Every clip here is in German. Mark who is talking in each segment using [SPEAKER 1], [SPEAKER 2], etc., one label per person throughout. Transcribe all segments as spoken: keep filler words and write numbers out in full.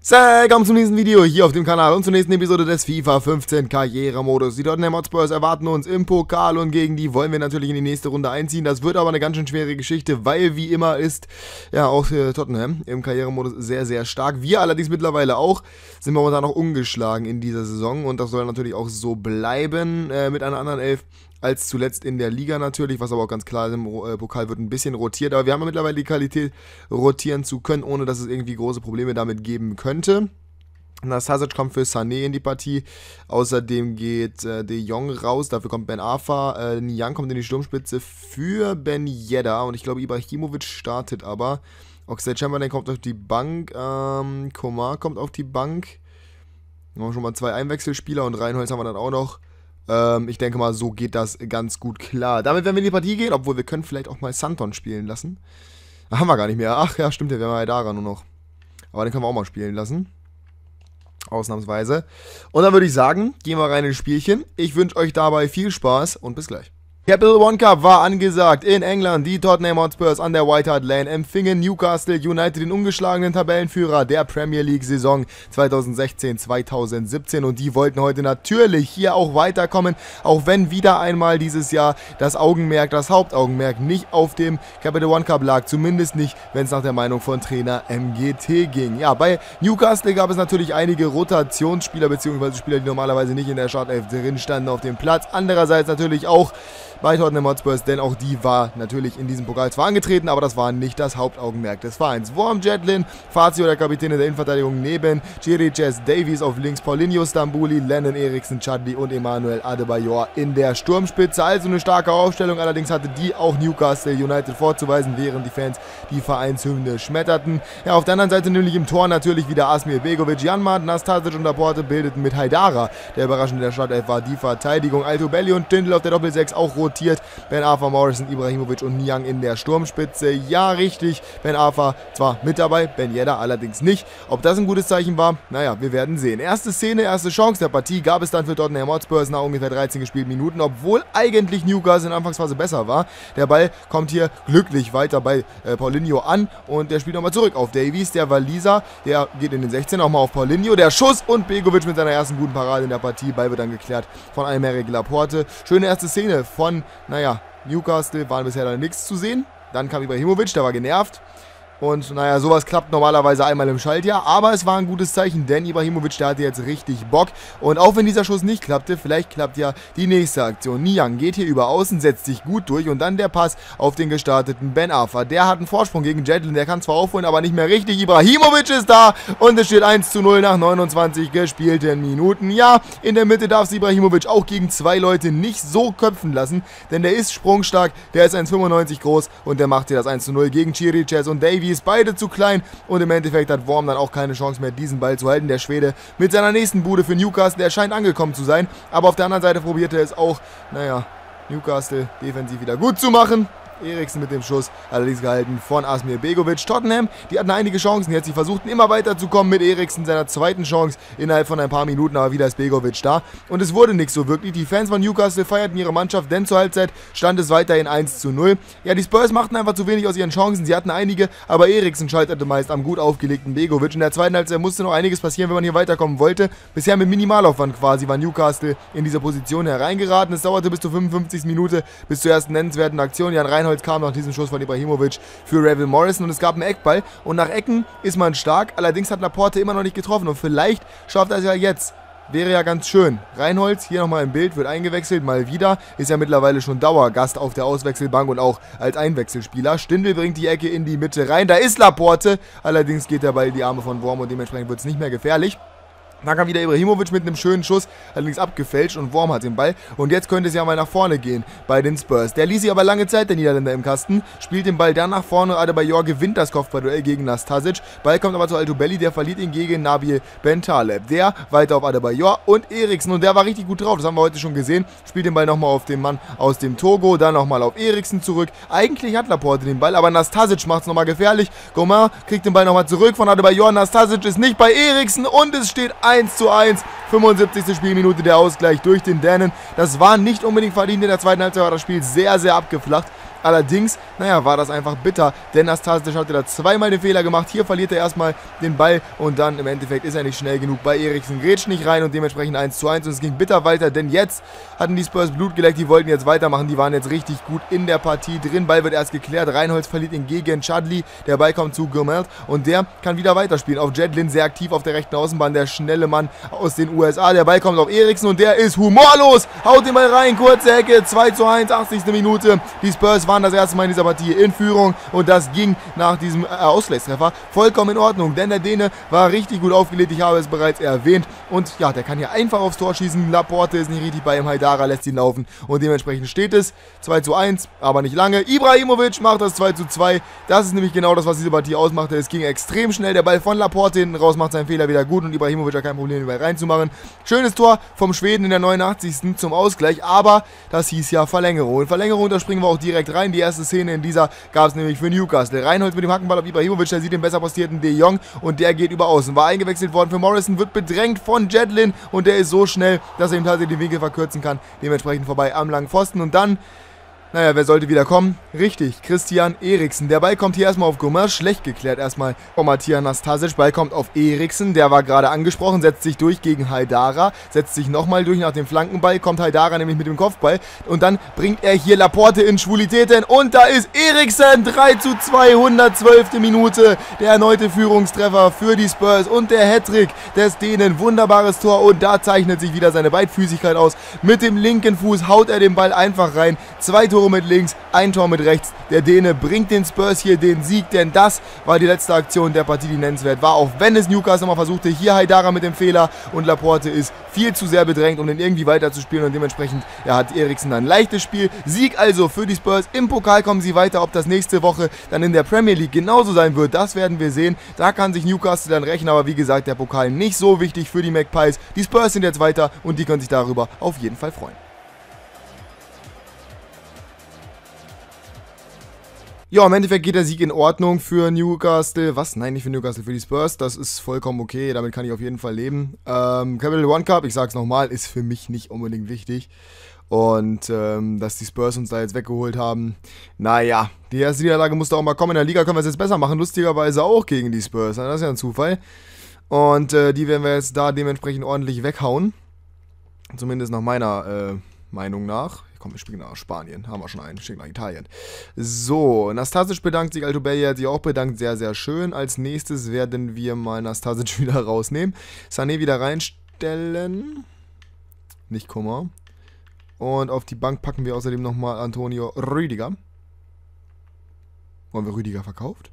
[SPEAKER 1] Willkommen zum nächsten Video hier auf dem Kanal und zur nächsten Episode des FIFA fünfzehn Karrieremodus. Die Tottenham Hotspurs erwarten uns im Pokal und gegen die wollen wir natürlich in die nächste Runde einziehen. Das wird aber eine ganz schön schwere Geschichte, weil wie immer ist ja auch äh, Tottenham im Karrieremodus sehr, sehr stark. Wir allerdings mittlerweile auch, sind momentan noch ungeschlagen in dieser Saison und das soll natürlich auch so bleiben äh, mit einer anderen Elf als zuletzt in der Liga natürlich, was aber auch ganz klar ist, im äh, Pokal wird ein bisschen rotiert, aber wir haben ja mittlerweile die Qualität, rotieren zu können, ohne dass es irgendwie große Probleme damit geben könnte. Nastasic kommt für Sané in die Partie, außerdem geht äh, De Jong raus, dafür kommt Ben Arfa, äh, Niang kommt in die Sturmspitze für Ben Yedder und ich glaube Ibrahimovic startet aber. Oxlade-Chamberlain kommt auf die Bank, ähm, Komar kommt auf die Bank, wir haben schon mal zwei Einwechselspieler und Reinholz haben wir dann auch noch. Ich denke mal, so geht das ganz gut klar. Damit werden wir in die Partie gehen, obwohl wir können vielleicht auch mal Santon spielen lassen. Haben wir gar nicht mehr. Ach ja, stimmt ja, wir haben ja Dara nur noch. Aber den können wir auch mal spielen lassen. Ausnahmsweise. Und dann würde ich sagen, gehen wir rein ins Spielchen. Ich wünsche euch dabei viel Spaß und bis gleich. Capital One Cup war angesagt in England. Die Tottenham Hotspurs an der White Hart Lane empfingen Newcastle United, den ungeschlagenen Tabellenführer der Premier League Saison zweitausendsechzehn zweitausendsiebzehn, und die wollten heute natürlich hier auch weiterkommen, auch wenn wieder einmal dieses Jahr das Augenmerk, das Hauptaugenmerk nicht auf dem Capital One Cup lag, zumindest nicht, wenn es nach der Meinung von Trainer M G T ging. Ja, bei Newcastle gab es natürlich einige Rotationsspieler bzw. Spieler, die normalerweise nicht in der Startelf drin standen auf dem Platz. Andererseits natürlich auch bei Tottenham Hotspurs, denn auch die war natürlich in diesem Pokal zwar angetreten, aber das war nicht das Hauptaugenmerk des Vereins. Worm, Jetlin, Fazio, der Kapitän in der Innenverteidigung neben Chiriches, Davies auf links, Paulinho, Stambouli, Lennon, Eriksen, Chadli und Emmanuel Adebayor in der Sturmspitze. Also eine starke Aufstellung, allerdings hatte die auch Newcastle United vorzuweisen, während die Fans die Vereinshymne schmetterten. Ja, auf der anderen Seite nämlich im Tor natürlich wieder Asmir Begovic, Janmaat, Nastasic und Laporte bildeten mit Haidara, der überraschend in der Startelf war, die Verteidigung. Altobelli und Tindl auf der Doppelsechs auch rot. Ben Arfa, Morrison, Ibrahimovic und Niang in der Sturmspitze. Ja, richtig. Ben Arfa zwar mit dabei, Ben Yedder allerdings nicht. Ob das ein gutes Zeichen war? Naja, wir werden sehen. Erste Szene, erste Chance der Partie gab es dann für Tottenham Hotspurs nach ungefähr dreizehn gespielten Minuten, obwohl eigentlich Newcastle in der Anfangsphase besser war. Der Ball kommt hier glücklich weiter bei äh, Paulinho an und der spielt nochmal zurück auf Davies, der Waliser, der geht in den sechzehn, auch mal auf Paulinho, der Schuss und Begovic mit seiner ersten guten Parade in der Partie. Ball wird dann geklärt von Aymeric Laporte. Schöne erste Szene von naja, Newcastle waren bisher dann nichts zu sehen. Dann kam Ibrahimovic, der war genervt. Und naja, sowas klappt normalerweise einmal im Schaltjahr, aber es war ein gutes Zeichen, denn Ibrahimovic, der hatte jetzt richtig Bock. Und auch wenn dieser Schuss nicht klappte, vielleicht klappt ja die nächste Aktion. Niang geht hier über außen, setzt sich gut durch und dann der Pass auf den gestarteten Ben Arfa. Der hat einen Vorsprung gegen Jetlin, der kann zwar aufholen, aber nicht mehr richtig. Ibrahimovic ist da und es steht eins zu null nach neunundzwanzig gespielten Minuten. Ja, in der Mitte darf sich Ibrahimovic auch gegen zwei Leute nicht so köpfen lassen, denn der ist sprungstark, der ist eins Komma fünfundneunzig groß und der macht hier das eins zu null gegen Chiriches und Davies. Ist beide zu klein und im Endeffekt hat Worm dann auch keine Chance mehr, diesen Ball zu halten. Der Schwede mit seiner nächsten Bude für Newcastle, der scheint angekommen zu sein, aber auf der anderen Seite probierte es auch, naja, Newcastle defensiv wieder gut zu machen. Eriksen mit dem Schuss, allerdings gehalten von Asmir Begovic. Tottenham, die hatten einige Chancen jetzt, sie versuchten immer weiter zu kommen mit Eriksen, seiner zweiten Chance innerhalb von ein paar Minuten, aber wieder ist Begovic da und es wurde nichts so wirklich. Die Fans von Newcastle feierten ihre Mannschaft, denn zur Halbzeit stand es weiterhin eins zu null. Ja, die Spurs machten einfach zu wenig aus ihren Chancen, sie hatten einige, aber Eriksen scheiterte meist am gut aufgelegten Begovic. In der zweiten Halbzeit musste noch einiges passieren, wenn man hier weiterkommen wollte. Bisher mit Minimalaufwand quasi war Newcastle in diese Position hereingeraten. Es dauerte bis zur fünfundfünfzigsten Minute, bis zur ersten nennenswerten Aktion. Jan Reinholz kam nach diesem Schuss von Ibrahimovic für Revel Morrison und es gab einen Eckball und nach Ecken ist man stark, allerdings hat Laporte immer noch nicht getroffen und vielleicht schafft er es ja jetzt. Wäre ja ganz schön. Reinholz, hier nochmal im Bild, wird eingewechselt, mal wieder. Ist ja mittlerweile schon Dauergast auf der Auswechselbank und auch als Einwechselspieler. Stindl bringt die Ecke in die Mitte rein, da ist Laporte. Allerdings geht der Ball in die Arme von Worm und dementsprechend wird es nicht mehr gefährlich. Dann kam wieder Ibrahimovic mit einem schönen Schuss, allerdings abgefälscht und Worm hat den Ball. Und jetzt könnte es ja mal nach vorne gehen bei den Spurs. Der ließ sich aber lange Zeit, der Niederländer im Kasten, spielt den Ball dann nach vorne. Adebayor gewinnt das Kopfballduell gegen Nastasic. Ball kommt aber zu Altobelli, der verliert ihn gegen Nabil Bentaleb. Der weiter auf Adebayor und Eriksen und der war richtig gut drauf, das haben wir heute schon gesehen. Spielt den Ball nochmal auf den Mann aus dem Togo, dann nochmal auf Eriksen zurück. Eigentlich hat Laporte den Ball, aber Nastasic macht es nochmal gefährlich. Gomain kriegt den Ball nochmal zurück von Adebayor. Nastasic ist nicht bei Eriksen und es steht eins zu eins. fünfundsiebzigste Spielminute der Ausgleich durch den Dänen. Das war nicht unbedingt verdient. In der zweiten Halbzeit war das Spiel sehr, sehr abgeflacht. Allerdings, naja, war das einfach bitter, denn Nastasic hatte da zweimal den Fehler gemacht. Hier verliert er erstmal den Ball und dann im Endeffekt ist er nicht schnell genug bei Eriksen. Grätscht nicht rein und dementsprechend eins zu eins und es ging bitter weiter, denn jetzt hatten die Spurs Blut geleckt, die wollten jetzt weitermachen, die waren jetzt richtig gut in der Partie drin. Ball wird erst geklärt, Reinholz verliert ihn gegen Chadli, der Ball kommt zu Gomelt und der kann wieder weiterspielen. Auf Jedlin sehr aktiv auf der rechten Außenbahn, der schnelle Mann aus den U S A. Der Ball kommt auf Eriksen und der ist humorlos, haut den Ball rein, kurze Ecke, zwei zu eins, achtzigste Minute. Die Spurs waren das erste Mal in dieser Partie in Führung und das ging nach diesem äh, Ausgleichstreffer vollkommen in Ordnung, denn der Däne war richtig gut aufgelegt, ich habe es bereits erwähnt und ja, der kann hier einfach aufs Tor schießen. Laporte ist nicht richtig bei ihm, Haidara lässt ihn laufen und dementsprechend steht es zwei zu eins, aber nicht lange. Ibrahimovic macht das zwei zu zwei, das ist nämlich genau das, was diese Partie ausmachte. Es ging extrem schnell, der Ball von Laporte hinten raus macht seinen Fehler wieder gut und Ibrahimovic hat kein Problem, den Ball reinzumachen. Schönes Tor vom Schweden in der neunundachtzigsten zum Ausgleich, aber das hieß ja Verlängerung. In Verlängerung, da springen wir auch direkt rein. Die erste Szene in dieser gab es nämlich für Newcastle. Reinholz mit dem Hackenball auf Ibrahimovic, der sieht den besser postierten De Jong und der geht über außen. War eingewechselt worden für Morrison, wird bedrängt von Jedlin und der ist so schnell, dass er ihm tatsächlich den Winkel verkürzen kann. Dementsprechend vorbei am langen Pfosten und dann... Naja, wer sollte wieder kommen? Richtig, Christian Eriksen. Der Ball kommt hier erstmal auf Gomez, schlecht geklärt erstmal von Matthias Nastasic. Ball kommt auf Eriksen, der war gerade angesprochen, setzt sich durch gegen Haidara, setzt sich nochmal durch nach dem Flankenball, kommt Haidara nämlich mit dem Kopfball und dann bringt er hier Laporte in Schwulitäten und da ist Eriksen, drei zu zwei, hundertzwölfte Minute, der erneute Führungstreffer für die Spurs und der Hattrick des Dänen, wunderbares Tor und da zeichnet sich wieder seine Beidfüßigkeit aus. Mit dem linken Fuß haut er den Ball einfach rein, zwei Tore mit links, ein Tor mit rechts. Der Däne bringt den Spurs hier den Sieg, denn das war die letzte Aktion der Partie, die nennenswert war. Auch wenn es Newcastle nochmal versuchte, hier Haidara mit dem Fehler und Laporte ist viel zu sehr bedrängt, um den irgendwie weiterzuspielen und dementsprechend ja, hat Eriksen ein leichtes Spiel. Sieg also für die Spurs. Im Pokal kommen sie weiter. Ob das nächste Woche dann in der Premier League genauso sein wird, das werden wir sehen. Da kann sich Newcastle dann rächen, aber wie gesagt, der Pokal nicht so wichtig für die Magpies. Die Spurs sind jetzt weiter und die können sich darüber auf jeden Fall freuen. Ja, im Endeffekt geht der Sieg in Ordnung für Newcastle. Was? Nein, nicht für Newcastle, für die Spurs. Das ist vollkommen okay, damit kann ich auf jeden Fall leben. Ähm, Capital One Cup, ich sag's nochmal, ist für mich nicht unbedingt wichtig. Und ähm, dass die Spurs uns da jetzt weggeholt haben, naja, die erste Niederlage musste auch mal kommen. In der Liga können wir es jetzt besser machen, lustigerweise auch gegen die Spurs. Das ist ja ein Zufall. Und äh, die werden wir jetzt da dementsprechend ordentlich weghauen. Zumindest nach meiner äh, Meinung nach. Komm, wir spielen nach Spanien. Haben wir schon einen. Wir schicken nach Italien. So, Nastasic bedankt sich. Altobelli hat sich auch bedankt. Sehr, sehr schön. Als nächstes werden wir mal Nastasic wieder rausnehmen. Sané wieder reinstellen. Nicht Kummer. Und auf die Bank packen wir außerdem nochmal Antonio Rüdiger. Wollen wir Rüdiger verkauft?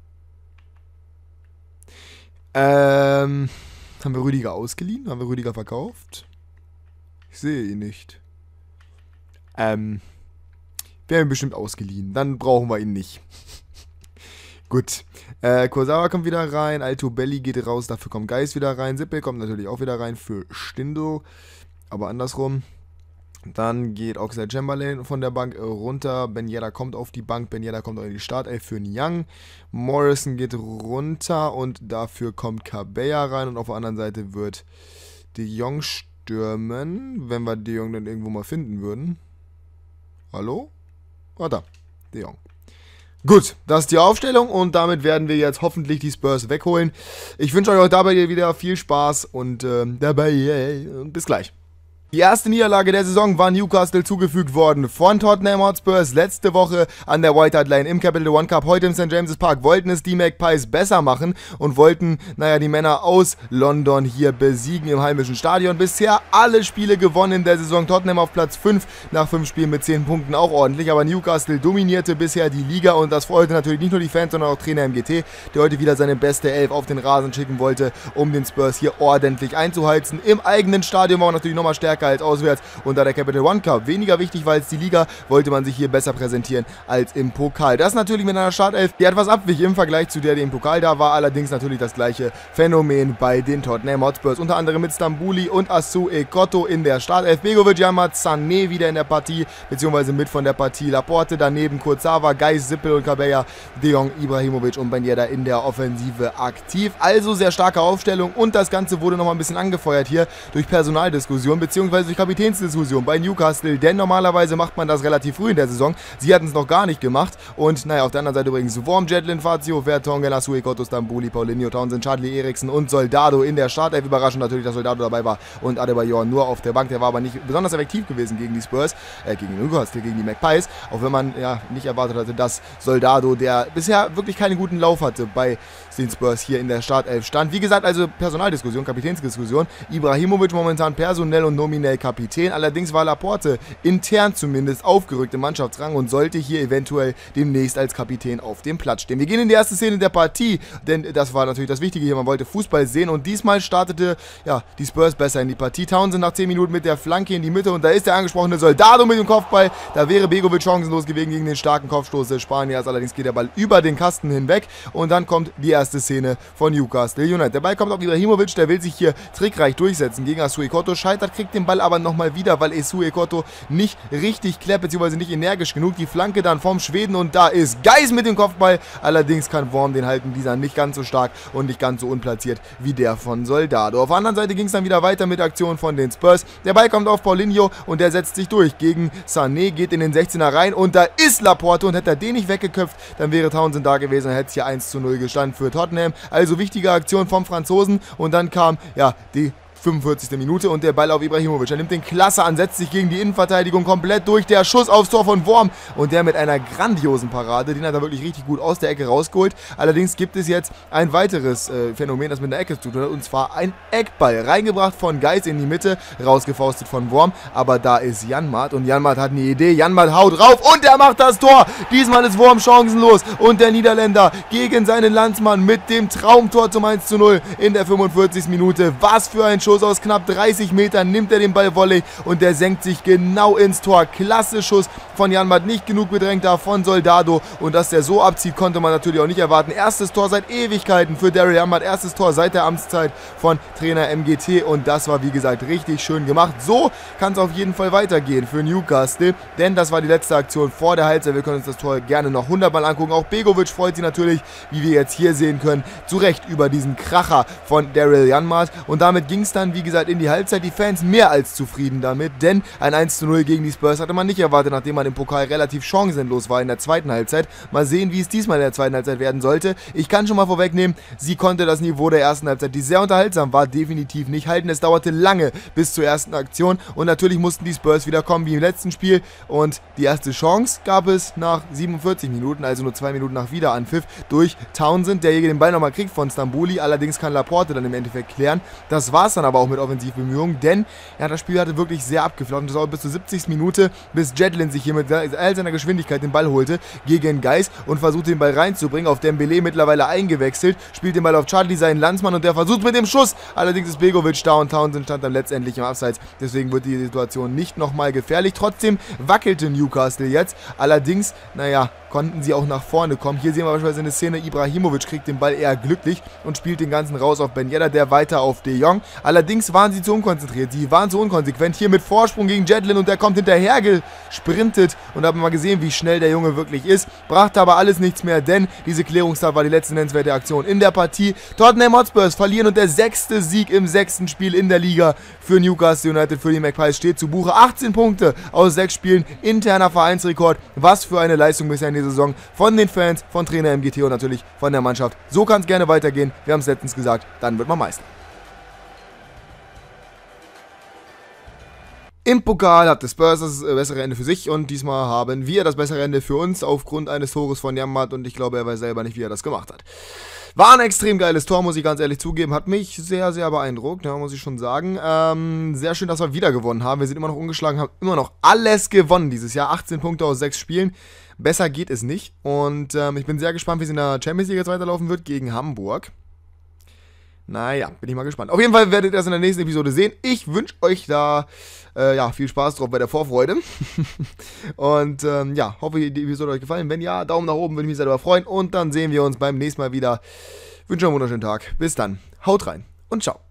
[SPEAKER 1] Ähm, haben wir Rüdiger ausgeliehen? Haben wir Rüdiger verkauft? Ich sehe ihn nicht. Ähm, wir haben ihn bestimmt ausgeliehen. Dann brauchen wir ihn nicht. Gut. Äh, Kurzawa kommt wieder rein. Altobelli geht raus. Dafür kommt Geist wieder rein. Sippel kommt natürlich auch wieder rein für Stindl. Aber andersrum. Dann geht Oxlade Chamberlain von der Bank runter. Ben Yedder kommt auf die Bank. Ben Yedder kommt auch in die Startelf für Niang. Morrison geht runter. Und dafür kommt Cabella rein. Und auf der anderen Seite wird De Jong stürmen. Wenn wir De Jong dann irgendwo mal finden würden. Hallo? Ah, da. De Jong. Gut, das ist die Aufstellung und damit werden wir jetzt hoffentlich die Spurs wegholen. Ich wünsche euch dabei wieder viel Spaß und äh, dabei, yeah, bis gleich. Die erste Niederlage der Saison war Newcastle zugefügt worden von Tottenham Hotspurs letzte Woche an der White Hart Lane im Capital One Cup, heute im Sankt James's Park, wollten es die Magpies besser machen und wollten, naja, die Männer aus London hier besiegen im heimischen Stadion. Bisher alle Spiele gewonnen in der Saison, Tottenham auf Platz fünf nach fünf Spielen mit zehn Punkten, auch ordentlich, aber Newcastle dominierte bisher die Liga und das freute natürlich nicht nur die Fans, sondern auch Trainer M G T, der heute wieder seine beste Elf auf den Rasen schicken wollte, um den Spurs hier ordentlich einzuheizen. Im eigenen Stadion war man natürlich nochmal stärker als auswärts und da der Capital One Cup weniger wichtig war als die Liga, wollte man sich hier besser präsentieren als im Pokal. Das natürlich mit einer Startelf, die etwas abwich im Vergleich zu der, die im Pokal da war, allerdings natürlich das gleiche Phänomen bei den Tottenham Hotspurs, unter anderem mit Stambouli und Asu Ekotto in der Startelf, Begovic, Yamat, Sané wieder in der Partie, beziehungsweise mit von der Partie, Laporte daneben, Kurzawa, Geis, Sippel und Cabella, De Jong, Ibrahimovic und Ben Yedder in der Offensive aktiv, also sehr starke Aufstellung und das Ganze wurde nochmal ein bisschen angefeuert hier durch Personaldiskussion, beziehungsweise beziehungsweise durch Kapitänsdiskussion bei Newcastle, denn normalerweise macht man das relativ früh in der Saison. Sie hatten es noch gar nicht gemacht und naja, auf der anderen Seite übrigens Worm, Jetlin, Fazio, Vertonghen, Asuekoto, Stambuli, Paulinho, Townsend, Charlie Eriksen und Soldado in der Startelf. Überraschend natürlich, dass Soldado dabei war und Adebayor nur auf der Bank. Der war aber nicht besonders effektiv gewesen gegen die Spurs, äh, gegen Newcastle, gegen die Magpies, auch wenn man ja nicht erwartet hatte, dass Soldado, der bisher wirklich keinen guten Lauf hatte bei den Spurs, hier in der Startelf stand. Wie gesagt, also Personaldiskussion, Kapitänsdiskussion. Ibrahimovic momentan personell und nominell Kapitän. Allerdings war Laporte intern zumindest aufgerückt im Mannschaftsrang und sollte hier eventuell demnächst als Kapitän auf dem Platz stehen. Wir gehen in die erste Szene der Partie, denn das war natürlich das Wichtige hier. Man wollte Fußball sehen und diesmal startete ja, die Spurs besser in die Partie. Townsend nach zehn Minuten mit der Flanke in die Mitte und da ist der angesprochene Soldado mit dem Kopfball. Da wäre Begovic chancenlos gewesen gegen den starken Kopfstoß des Spaniers. Allerdings geht der Ball über den Kasten hinweg und dann kommt die erste Szene von Newcastle United. Der Ball kommt auf Ibrahimovic, der will sich hier trickreich durchsetzen gegen Asuekoto, scheitert, kriegt den Ball aber nochmal wieder, weil Asuekoto nicht richtig klärt, beziehungsweise nicht energisch genug. Die Flanke dann vom Schweden und da ist Geis mit dem Kopfball. Allerdings kann Worm den halten, dieser nicht ganz so stark und nicht ganz so unplatziert wie der von Soldado. Auf der anderen Seite ging es dann wieder weiter mit Aktionen von den Spurs. Der Ball kommt auf Paulinho und der setzt sich durch gegen Sané, geht in den sechzehner rein und da ist Laporte und hätte er den nicht weggeköpft, dann wäre Townsend da gewesen und hätte es hier eins zu null gestanden für Tottenham. Also wichtige Aktion vom Franzosen und dann kam ja die fünfundvierzigste Minute und der Ball auf Ibrahimovic. Er nimmt den klasse an, setzt sich gegen die Innenverteidigung komplett durch. Der Schuss aufs Tor von Worm und der mit einer grandiosen Parade. Den hat er wirklich richtig gut aus der Ecke rausgeholt. Allerdings gibt es jetzt ein weiteres äh, Phänomen, das mit einer Ecke zu tun hat, und zwar ein Eckball. Reingebracht von Geis in die Mitte, rausgefaustet von Worm. Aber da ist Janmaat und Janmaat hat eine Idee. Janmaat haut drauf und er macht das Tor. Diesmal ist Worm chancenlos und der Niederländer gegen seinen Landsmann mit dem Traumtor zum eins zu null in der fünfundvierzigsten Minute. Was für ein Schuss aus knapp dreißig Metern, nimmt er den Ball Volley und der senkt sich genau ins Tor. Klasse Schuss von Janmaat, nicht genug bedrängt da von Soldado und dass der so abzieht, konnte man natürlich auch nicht erwarten. Erstes Tor seit Ewigkeiten für Daryl Janmaat, erstes Tor seit der Amtszeit von Trainer M G T und das war wie gesagt richtig schön gemacht. So kann es auf jeden Fall weitergehen für Newcastle, denn das war die letzte Aktion vor der Halbzeit. Wir können uns das Tor gerne noch hundertmal angucken. Auch Begovic freut sich natürlich, wie wir jetzt hier sehen können, zu Recht über diesen Kracher von Daryl Janmaat und damit ging es dann wie gesagt in die Halbzeit. Die Fans mehr als zufrieden damit, denn ein eins zu null gegen die Spurs hatte man nicht erwartet, nachdem man im Pokal relativ chancenlos war in der zweiten Halbzeit. Mal sehen, wie es diesmal in der zweiten Halbzeit werden sollte. Ich kann schon mal vorwegnehmen, sie konnte das Niveau der ersten Halbzeit, die sehr unterhaltsam war, definitiv nicht halten. Es dauerte lange bis zur ersten Aktion und natürlich mussten die Spurs wieder kommen wie im letzten Spiel und die erste Chance gab es nach siebenundvierzig Minuten, also nur zwei Minuten nach Wiederanpfiff, durch Townsend, der hier den Ball nochmal kriegt von Stambuli. Allerdings kann Laporte dann im Endeffekt klären. Das war es dann aber auch mit Offensivbemühungen, denn ja, das Spiel hatte wirklich sehr abgeflaut und das dauerte bis zur siebzigsten Minute, bis Jetlin sich hier mit all seiner Geschwindigkeit den Ball holte gegen Geis und versuchte den Ball reinzubringen. Auf Dembélé mittlerweile eingewechselt, spielt den Ball auf Charlie, seinen Landsmann, und der versucht mit dem Schuss. Allerdings ist Begovic da und Townsend stand dann letztendlich im Abseits, deswegen wird die Situation nicht nochmal gefährlich. Trotzdem wackelte Newcastle jetzt, allerdings, naja, konnten sie auch nach vorne kommen. Hier sehen wir beispielsweise eine Szene, Ibrahimovic kriegt den Ball eher glücklich und spielt den ganzen raus auf Ben Yedder, der weiter auf De Jong. Allerdings waren sie zu unkonzentriert, sie waren zu unkonsequent. Hier mit Vorsprung gegen Jetlin und der kommt hinterher gesprintet und haben mal gesehen, wie schnell der Junge wirklich ist. Brachte aber alles nichts mehr, denn diese Klärungstat war die letzte nennenswerte Aktion in der Partie. Tottenham Hotspurs verlieren und der sechste Sieg im sechsten Spiel in der Liga für Newcastle United, für die Magpies steht zu Buche. achtzehn Punkte aus sechs Spielen, interner Vereinsrekord. Was für eine Leistung bisher in der Saison von den Fans, von Trainer M G T und natürlich von der Mannschaft. So kann es gerne weitergehen. Wir haben es letztens gesagt, dann wird man Meister. Im Pokal hat das Spurs das bessere Ende für sich und diesmal haben wir das bessere Ende für uns aufgrund eines Tores von Janmaat und ich glaube, er weiß selber nicht, wie er das gemacht hat. War ein extrem geiles Tor, muss ich ganz ehrlich zugeben. Hat mich sehr, sehr beeindruckt, ja, muss ich schon sagen. Ähm, sehr schön, dass wir wieder gewonnen haben. Wir sind immer noch ungeschlagen, haben immer noch alles gewonnen dieses Jahr. achtzehn Punkte aus sechs Spielen. Besser geht es nicht. Und ähm, ich bin sehr gespannt, wie es in der Champions League jetzt weiterlaufen wird gegen Hamburg. Naja, bin ich mal gespannt. Auf jeden Fall werdet ihr das in der nächsten Episode sehen. Ich wünsche euch da äh, ja, viel Spaß drauf bei der Vorfreude. Und ähm, ja, hoffe, die Episode hat euch gefallen. Wenn ja, Daumen nach oben, würde ich mich sehr darüber freuen. Und dann sehen wir uns beim nächsten Mal wieder. Ich wünsche euch einen wunderschönen Tag. Bis dann. Haut rein und ciao.